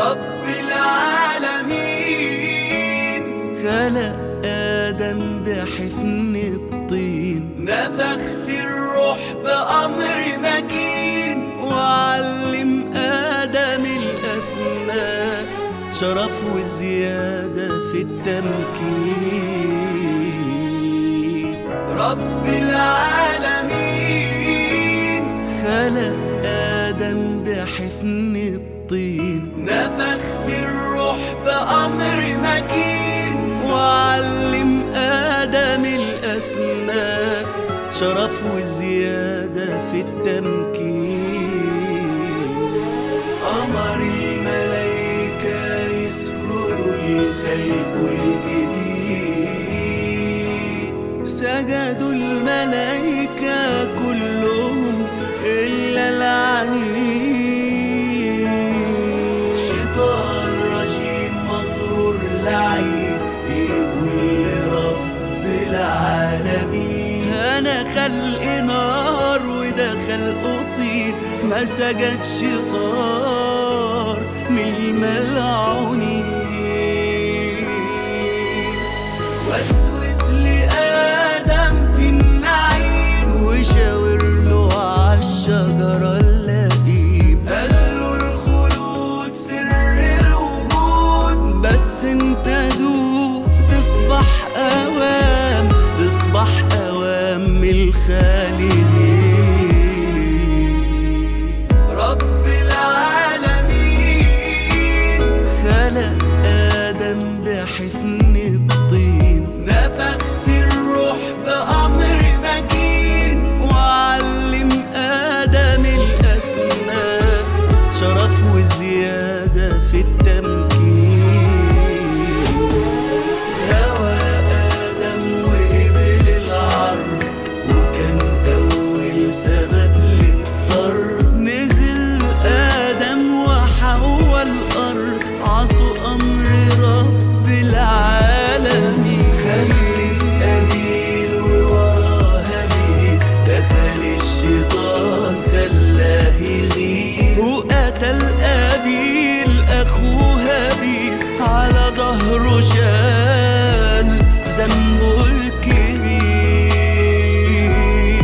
رب العالمين. خلق آدم بحفن الطين، نفخ في الروح بأمر مكين، وعلم آدم الأسماء، شرف وزيادة في التمكين. رب العالمين. خلق آدم بحفن الطين، نفخ في الروح بأمر مكين، وعلم آدم الأسماء، شرف وزيادة في التمكين. أمر الملائكة يسجدوا الخلق الجديد، سجدوا الملائكة كلهم إلا العنيد. شيطان رجيم مغرور لعين يقول لرب العالمين. أنا خلق نار وده خلق طين، ما سجدش صار من الملعونين. وسوس لآدم في النعيم، وشاور له عالشجرة اللئيم، قال له الخلود سر الوجود، بس انت دوق تصبح أوام، تصبح أوام من الخالدين. رب العالمين. خلق آدم بحفن الطين، نفخ في الروح بأمر مكين، وعلم آدم الأسماء، شرف وزيادة في التمكين. هوى آدم وقبل العرض، وكان أول سبب للطرد. نزل آدم وحواء الأرض، عصوا أمر رب العالمين. خلف قابيل ووراه هابيل، دخل الشيطان خلاه يغير، وقتل قابيل أخوه هابيل، على ظهره شال ذنبه الكبير.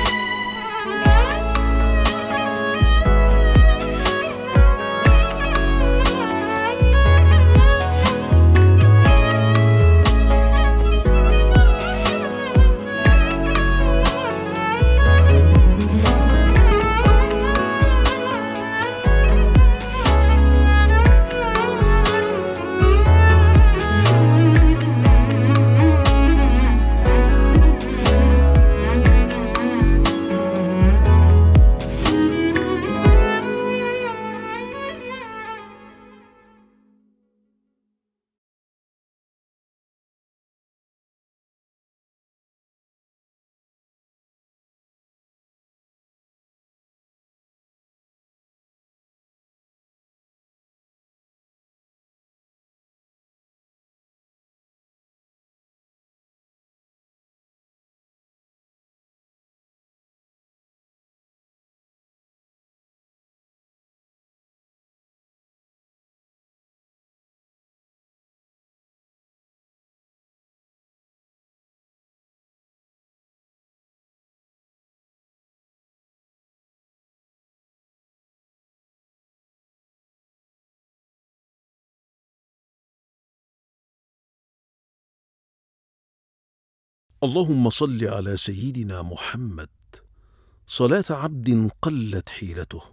اللهم صل على سيدنا محمد صلاة عبد قلت حيلته،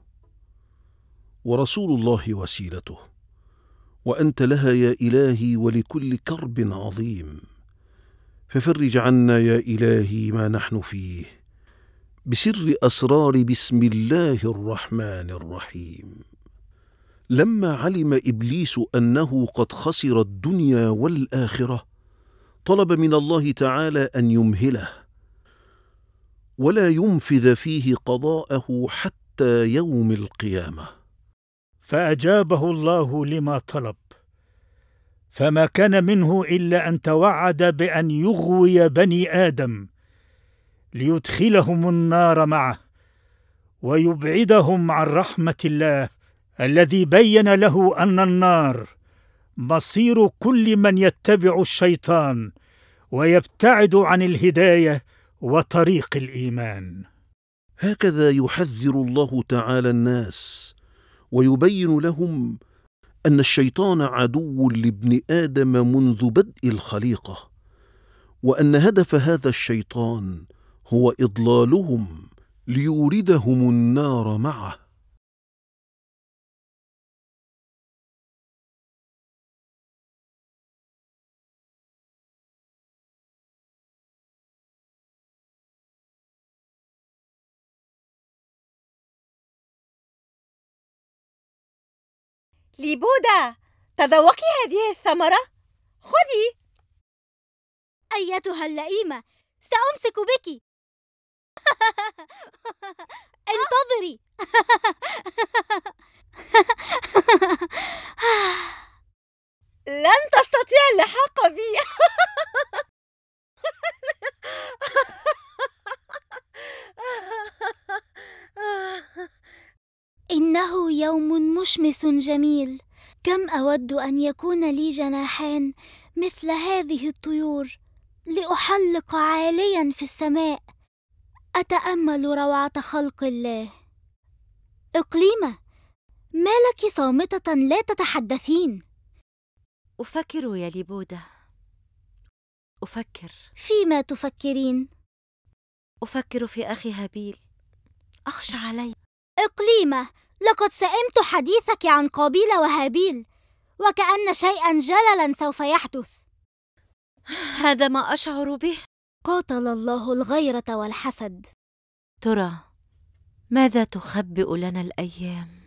ورسول الله وسيلته، وأنت لها يا إلهي ولكل كرب عظيم، ففرج عنا يا إلهي ما نحن فيه، بسر أسرار بسم الله الرحمن الرحيم. لما علم إبليس أنه قد خسر الدنيا والآخرة، طلب من الله تعالى أن يمهله ولا ينفذ فيه قضاءه حتى يوم القيامة، فأجابه الله لما طلب، فما كان منه إلا أن توعد بأن يغوي بني آدم ليدخلهم النار معه ويبعدهم عن رحمة الله الذي بين له أن النار مصير كل من يتبع الشيطان ويبتعد عن الهداية وطريق الإيمان. هكذا يحذر الله تعالى الناس ويبين لهم أن الشيطان عدو لابن آدم منذ بدء الخليقة، وأن هدف هذا الشيطان هو إضلالهم ليوردهم النار معه. ليبودا، تذوقي هذه الثمرة. خذي. أيتها اللئيمة، سأمسك بك. انتظري. لن تستطيع اللحاق بي. إنه يوم مشمس جميل، كم أود أن يكون لي جناحان مثل هذه الطيور لأحلق عاليا في السماء أتأمل روعة خلق الله. إقليمة، ما لك صامتة لا تتحدثين؟ أفكر يا ليبودا، أفكر. فيما تفكرين؟ أفكر في أخي هابيل، أخشى علي. إقليمة، لقد سئمت حديثك عن قابيل وهابيل، وكأن شيئا جللا سوف يحدث. هذا ما أشعر به. قاتل الله الغيرة والحسد. ترى ماذا تخبئ لنا الأيام؟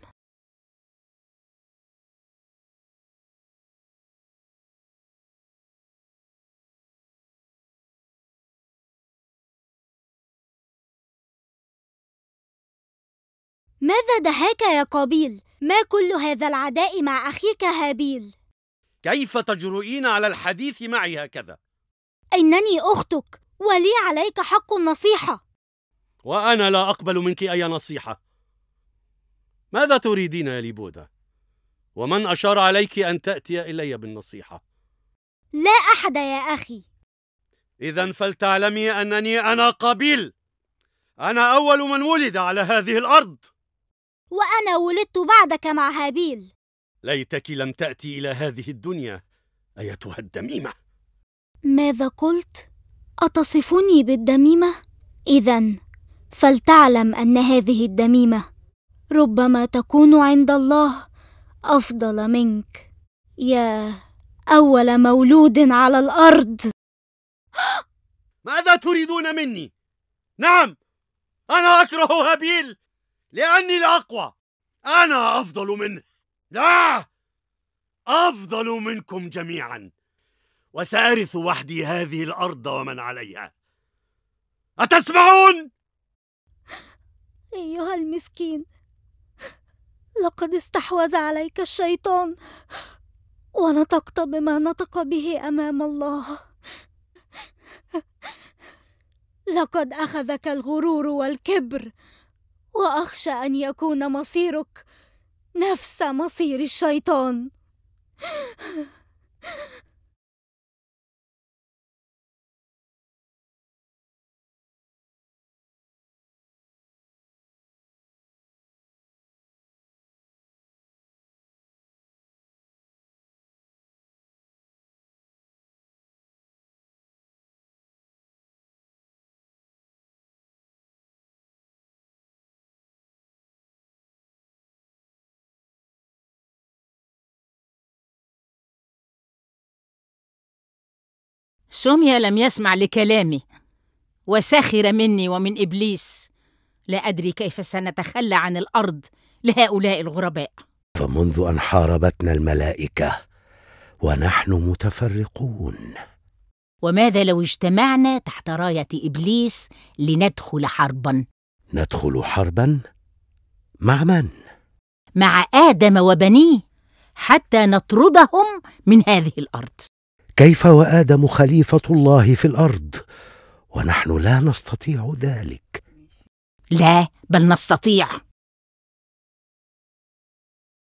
ماذا دهاك يا قابيل؟ ما كل هذا العداء مع أخيك هابيل؟ كيف تجرؤين على الحديث معي هكذا؟ إنني أختك ولي عليك حق النصيحة. وأنا لا أقبل منك أي نصيحة. ماذا تريدين يا ليبودا؟ ومن أشار عليك أن تأتي إلي بالنصيحة؟ لا أحد يا أخي. إذن فلتعلمي أنني أنا قابيل. أنا أول من ولد على هذه الأرض. وأنا ولدت بعدك مع هابيل. ليتك لم تأتي إلى هذه الدنيا أيتها الدميمة. ماذا قلت؟ أتصفني بالدميمة؟ إذن فلتعلم أن هذه الدميمة ربما تكون عند الله أفضل منك يا أول مولود على الأرض. ماذا تريدون مني؟ نعم، أنا أكره هابيل لأني الأقوى. أنا أفضل منه. لا، أفضل منكم جميعا، وسأرث وحدي هذه الأرض ومن عليها. أتسمعون؟ أيها المسكين، لقد استحوذ عليك الشيطان ونطقت بما نطق به أمام الله. لقد أخذك الغرور والكبر، وأخشى أن يكون مصيرك نفس مصير الشيطان. سوميا لم يسمع لكلامي وسخر مني ومن إبليس. لا أدري كيف سنتخلى عن الأرض لهؤلاء الغرباء. فمنذ أن حاربتنا الملائكة ونحن متفرقون. وماذا لو اجتمعنا تحت راية إبليس لندخل حربا؟ ندخل حربا؟ مع من؟ مع آدم وبنيه، حتى نطردهم من هذه الأرض. كيف وآدم خليفة الله في الأرض ونحن لا نستطيع ذلك؟ لا، بل نستطيع.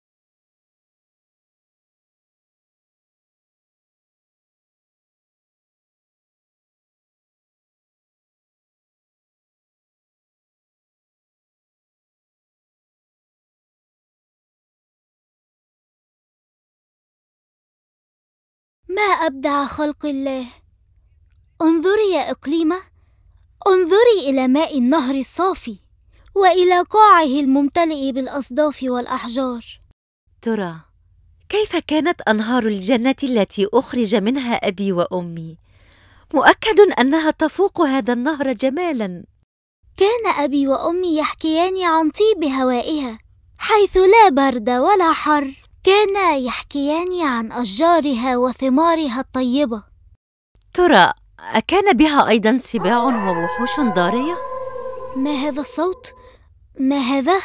ما أبدع خلق الله. انظري يا إقليمة، انظري إلى ماء النهر الصافي وإلى قاعه الممتلئ بالأصداف والأحجار. ترى كيف كانت أنهار الجنة التي أخرج منها أبي وأمي؟ مؤكد أنها تفوق هذا النهر جمالا. كان أبي وأمي يحكيان عن طيب هوائها حيث لا برد ولا حر. كانا يحكيان عن أشجارها وثمارها الطيبة. ترى أكان بها أيضا سباع ووحوش ضارية؟ ما هذا الصوت؟ ما هذا؟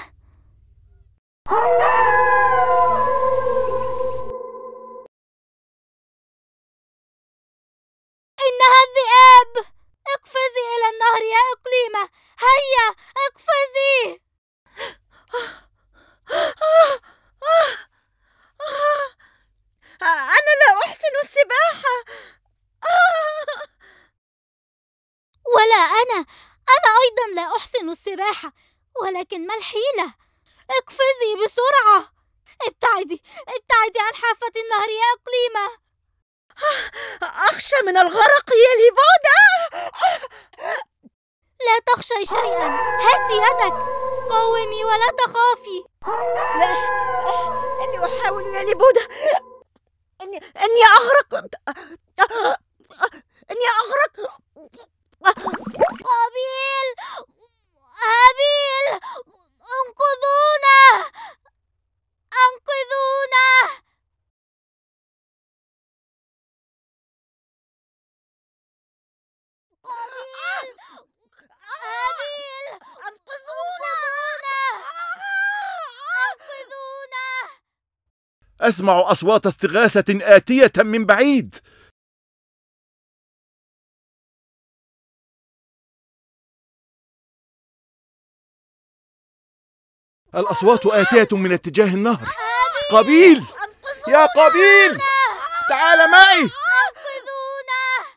إنها الذئاب! اقفزي إلى النهر يا إقليمة، هيا اقفزي! أنا لا أحسن السباحة. ولا أنا أيضا لا أحسن السباحة، ولكن ما الحيلة؟ اقفزي بسرعة، ابتعدي عن حافة النهر يا إقليمة. أخشى من الغرق يا ليبودا. لا تخشي شيئا، هاتي يدك، قومي ولا تخافي. لا، إني أحاول يا ليبودا. إني أغرق. إني أغرق. قابيل، هابيل، انقذونا، انقذونا. قابيل، هابيل، انقذونا، انقذونا. أسمع أصوات استغاثة آتية من بعيد. الأصوات آتية من اتجاه النهر. قابيل، يا قابيل، تعال معي. انقذونا.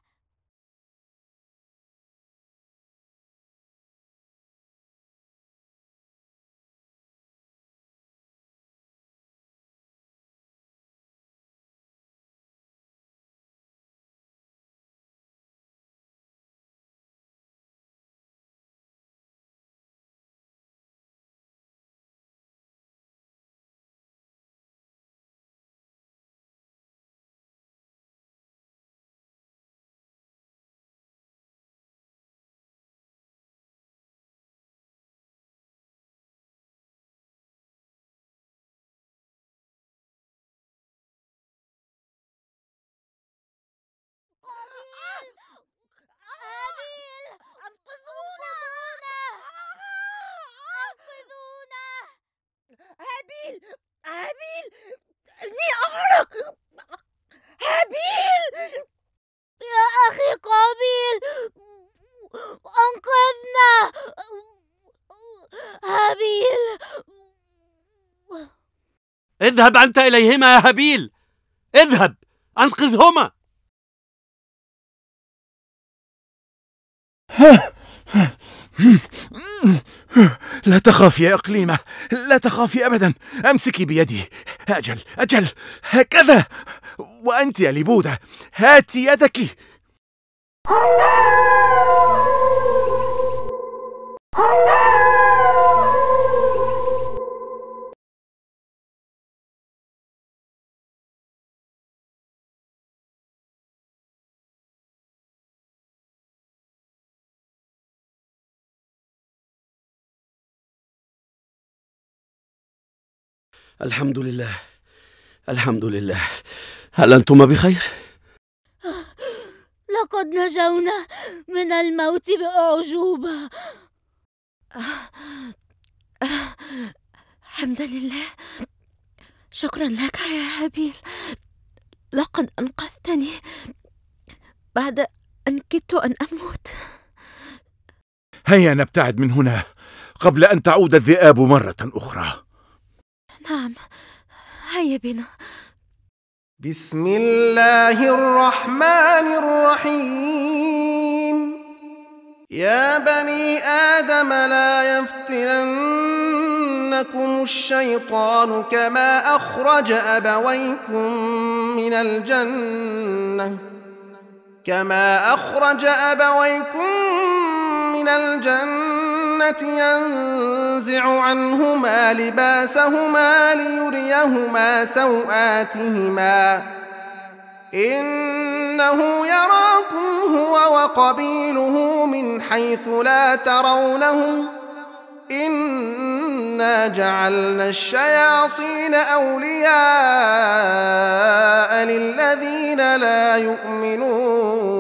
هابيل، إني أغرق. هابيل، يا أخي قابيل، أنقذنا. هابيل، اذهب أنت إليهما يا هابيل، اذهب أنقذهما. لا تخافي يا إقليمة، لا تخافي أبدا. أمسكي بيدي. أجل، هكذا. وأنت يا ليبودا، هاتي يدك. الحمد لله، الحمد لله. هل أنتم بخير؟ لقد نجونا من الموت بأعجوبة. حمدا لله، شكرا لك يا هابيل. لقد أنقذتني بعد أن كدت أن أموت. هيا نبتعد من هنا قبل أن تعود الذئاب مرة أخرى. نعم، هيا بنا. بسم الله الرحمن الرحيم. يا بني آدم لا يفتننكم ينسينكم الشيطان كما أخرج أبويكم من الجنة ينزع عنهما لباسهما ليريهما سوآتهما إنه يراكم هو وقبيله من حيث لا ترونهم إنا جعلنا الشياطين أولياء للذين لا يؤمنون